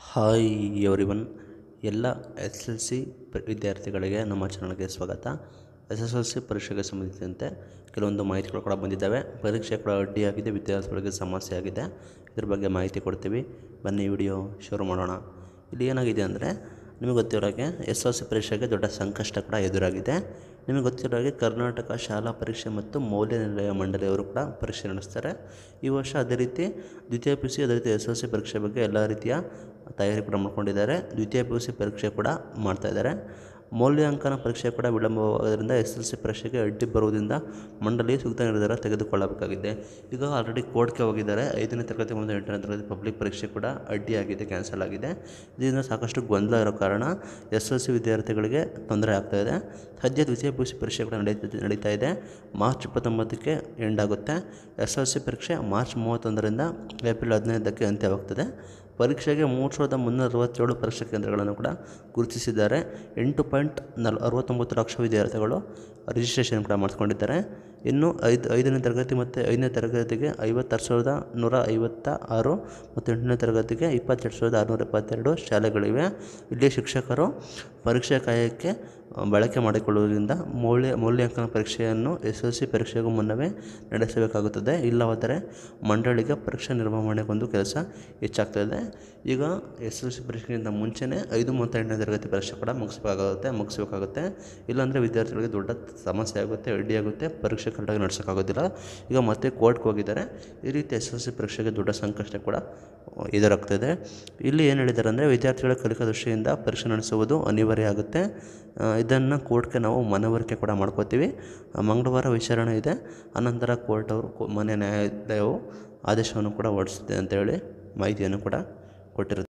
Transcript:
Hi everyone. ಎಲ್ಲ S L C ವಿದ್ಯಾರ್ಥಿಗಳಿಗೆ ನಮ್ಮ ಚಾನಲ್ಗೆ ಸ್ವಾಗತ. ಎಸ್ ಎಸ್ ಎಲ್ ಸಿ ಪರೀಕ್ಷೆಗೆ ಸಂಬಂಧಿಸಿದಂತೆ ಕೆಲವೊಂದು ಮಾಹಿತಿಗಳು ಕೂಡ ಬಂದಿದ್ದಾವೆ. ಪರೀಕ್ಷೆ ಕೂಡ ಅಡ್ಡಿಯಾಗಿದೆ, ವಿದ್ಯಾರ್ಥಿಗಳಿಗೆ ಸಮಸ್ಯೆ ಆಗಿದೆ. ಇದ್ರ ಬಗ್ಗೆ ಮಾಹಿತಿ ಕೊಡ್ತೀವಿ. ಬನ್ನಿ ವಿಡಿಯೋ ಶುರು ಮಾಡೋಣ. ಇಲ್ಲಿ ಏನಾಗಿದೆ ಅಂದರೆ, ನಿಮಗೆ ಗೊತ್ತಿರೋಗೆ ಎಸ್ ಎಲ್ ಸಿ ಪರೀಕ್ಷೆಗೆ ದೊಡ್ಡ ಸಂಕಷ್ಟ ಕೂಡ ಎದುರಾಗಿದೆ. ನಿಮಗೆ ಗೊತ್ತಿರೋ ಹಾಗೆ ಕರ್ನಾಟಕ ಶಾಲಾ ಪರೀಕ್ಷೆ ಮತ್ತು ಮೌಲ್ಯ ನಿರ್ಣಯ ಮಂಡಳಿಯವರು ಕೂಡ ಪರೀಕ್ಷೆ ನಡೆಸ್ತಾರೆ. ಈ ವರ್ಷ ಅದೇ ರೀತಿ ದ್ವಿತೀಯ ಪಿ ಯು ಸಿ, ಅದೇ ರೀತಿ ಎಸ್ ಎಲ್ ಸಿ ಪರೀಕ್ಷೆ ಬಗ್ಗೆ ಎಲ್ಲ ರೀತಿಯ ತಯಾರಿ ಕೂಡ ಮಾಡ್ಕೊಂಡಿದ್ದಾರೆ. ದ್ವಿತೀಯ ಪಿ ಯು ಸಿ ಪರೀಕ್ಷೆ ಕೂಡ ಮಾಡ್ತಾಯಿದ್ದಾರೆ. ಮೌಲ್ಯಾಂಕನ ಪರೀಕ್ಷೆ ಕೂಡ ವಿಳಂಬವಾಗೋದ್ರಿಂದ ಎಸ್ ಎಲ್ ಸಿ ಪರೀಕ್ಷೆಗೆ ಅಡ್ಡಿ ಬರುವುದರಿಂದ ಮಂಡಳಿ ಸೂಕ್ತ ನಿರ್ಧಾರ ತೆಗೆದುಕೊಳ್ಳಬೇಕಾಗಿದೆ. ಈಗ ಆಲ್ರೆಡಿ ಕೋರ್ಟ್ಗೆ ಹೋಗಿದ್ದಾರೆ. 5ನೇ ತರಗತಿ ಮತ್ತು 8ನೇ ತರಗತಿ ಪಬ್ಲಿಕ್ ಪರೀಕ್ಷೆ ಕೂಡ ಅಡ್ಡಿಯಾಗಿದೆ, ಕ್ಯಾನ್ಸಲ್ ಆಗಿದೆ. ಇದರಿಂದ ಸಾಕಷ್ಟು ಗೊಂದಲ ಇರೋ ಕಾರಣ ಎಸ್ ಎಲ್ ಸಿ ವಿದ್ಯಾರ್ಥಿಗಳಿಗೆ ತೊಂದರೆ ಆಗ್ತಾಯಿದೆ. ಸದ್ಯ ದ್ವಿತೀಯ ಪಿ ಯು ಸಿ ಪರೀಕ್ಷೆ ಕೂಡ ನಡೀತಾ ಇದೆ. ಮಾರ್ಚ್ 29ಕ್ಕೆ ಎಂಡ್ ಆಗುತ್ತೆ. ಎಸ್ ಎಲ್ ಸಿ ಪರೀಕ್ಷೆ ಮಾರ್ಚ್ 31ರಿಂದ ಏಪ್ರಿಲ್ 15ಕ್ಕೆ ಅಂತ್ಯವಾಗ್ತದೆ. ಪರೀಕ್ಷೆಗೆ 3367 ಪರೀಕ್ಷಾ ಕೇಂದ್ರಗಳನ್ನು ಕೂಡ ಗುರುತಿಸಿದ್ದಾರೆ. 8.69 ಲಕ್ಷ ವಿದ್ಯಾರ್ಥಿಗಳು ರಿಜಿಸ್ಟ್ರೇಷನ್ ಕೂಡ ಮಾಡಿಸ್ಕೊಂಡಿದ್ದಾರೆ. ಇನ್ನು 5ನೇ ತರಗತಿ ಮತ್ತು 5ನೇ ತರಗತಿಗೆ 56,156 ಮತ್ತು 8ನೇ ತರಗತಿಗೆ 22,672 ಶಾಲೆಗಳಿವೆ. ಇಲ್ಲಿ ಶಿಕ್ಷಕರು ಪರೀಕ್ಷೆ ಕಾಯಕ್ಕೆ ಬಳಕೆ ಮಾಡಿಕೊಳ್ಳುವುದರಿಂದ ಮೌಲ್ಯಾಂಕನ ಪರೀಕ್ಷೆಯನ್ನು ಎಸ್ ಎಲ್ ಸಿ ಪರೀಕ್ಷೆಗೂ ಮುನ್ನವೇ ನಡೆಸಬೇಕಾಗುತ್ತದೆ. ಇಲ್ಲವಾದರೆ ಮಂಡಳಿಗೆ ಪರೀಕ್ಷಾ ನಿರ್ವಹಣೆಗೊಂದು ಕೆಲಸ ಹೆಚ್ಚಾಗ್ತದೆ. ಈಗ ಎಸ್ ಎಲ್ ಸಿ ಪರೀಕ್ಷೆಗಿಂತ ಮುಂಚೆನೇ 5 ಮತ್ತು 8ನೇ ತರಗತಿ ಪರೀಕ್ಷೆ ಕೂಡ ಮುಗಿಸ್ಬೇಕಾಗುತ್ತೆ. ಇಲ್ಲಾಂದರೆ ವಿದ್ಯಾರ್ಥಿಗಳಿಗೆ ದೊಡ್ಡ ಸಮಸ್ಯೆ ಆಗುತ್ತೆ, ಅಡ್ಡಿಯಾಗುತ್ತೆ, ಪರೀಕ್ಷೆ ಕರೆಕ್ಟಾಗಿ ನಡೆಸೋಕ್ಕಾಗೋದಿಲ್ಲ. ಈಗ ಮತ್ತೆ ಕೋರ್ಟ್ಗೆ ಹೋಗಿದ್ದಾರೆ. ಈ ರೀತಿ ಎಸ್ ಎಲ್ ಸಿ ಪರೀಕ್ಷೆಗೆ ದೊಡ್ಡ ಸಂಕಷ್ಟ ಕೂಡ ಎದುರಾಗ್ತಾಯಿದೆ. ಇಲ್ಲಿ ಏನು ಹೇಳಿದ್ದಾರೆ ಅಂದರೆ, ವಿದ್ಯಾರ್ಥಿಗಳ ಕಲಿಕಾ ದೃಷ್ಟಿಯಿಂದ ಪರೀಕ್ಷೆ ನಡೆಸುವುದು ಅನಿವಾರ್ಯ ಆಗುತ್ತೆ. ಇದನ್ನು ಕೋರ್ಟ್ಗೆ ನಾವು ಮನವರಿಕೆ ಕೂಡ ಮಾಡ್ಕೋತೀವಿ. ಮಂಗಳವಾರ ವಿಚಾರಣೆ ಇದೆ. ಅನಂತರ ಕೋರ್ಟ್ ಅವರು ಮಾನ್ಯ ನ್ಯಾಯಾಲಯವು ಆದೇಶವನ್ನು ಕೂಡ ಹೊರಡಿಸುತ್ತೆ ಅಂತೇಳಿ ಮಾಹಿತಿಯನ್ನು ಕೂಡ ಕೊಟ್ಟಿರುತ್ತೆ.